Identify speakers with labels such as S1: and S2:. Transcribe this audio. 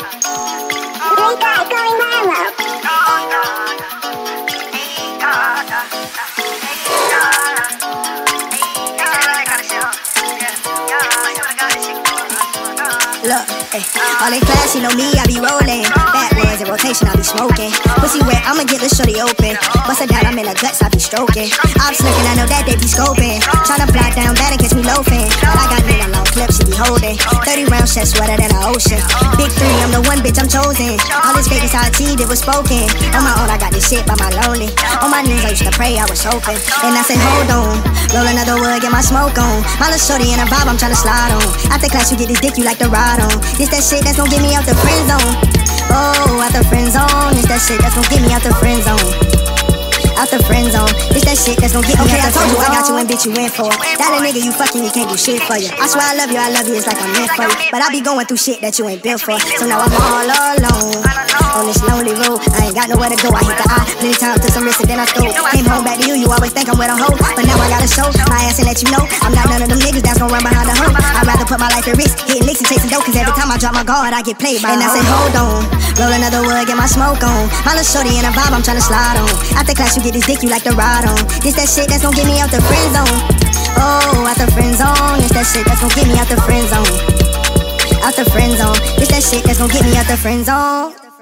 S1: Look, ay, all in class, you know me, I be rolling. Backwoods in rotation, I be smoking. Pussy wet, I'ma get the shorty open. Bust it down, I'm in the guts, I be stroking. I'm slipping, I know that they be scoping. Tryna fly down bad and catch me loafing. But I got me a long clip, she be holding. 30 round chest wetter than the ocean. Big 3, I'm the one bitch, I'm chosen. All this fake is how T, it was spoken. On my own, I got this shit by my lonely. On my knees, I used to pray, I was hoping. And I said, hold on, roll another wood, get my smoke on. My little shorty in a vibe, I'm tryna slide on. After class, you get this dick, you like to ride on. This that shit that's gon' get me out the friend zone. Oh, out the friend zone. This that shit that's gon' get me out the friend zone. Out the friend zone. This that shit that's gon' get me out the friend zone. I told you I got you and bitch you in for. That a nigga you fucking, he can't do shit for you. I swear I love you, it's like I'm meant for you. But I be going through shit that you ain't built for. So now I'm all alone on this lonely road. I ain't got nowhere to go, I hit the eye many times, took some risks and then I stole. Came home back to you, you always think I'm with a hoe. But now I gotta show my ass and let you know I'm not none of them niggas that's gon' run behind the hoe. I'd rather put my life at risk, hitting licks and chasing dope. Cause every time I drop my guard, I get played by. And I say hold on, roll another wood, get my smoke on. My little shorty in a vibe, I'm tryna slide on. After class you get this dick, you like to ride on. This that shit that's gon' get me out the friend zone. Oh, out the friend zone. This that shit that's gon' get me out the friend zone. Out the friend zone. This that shit that's gon' get me out the friend zone.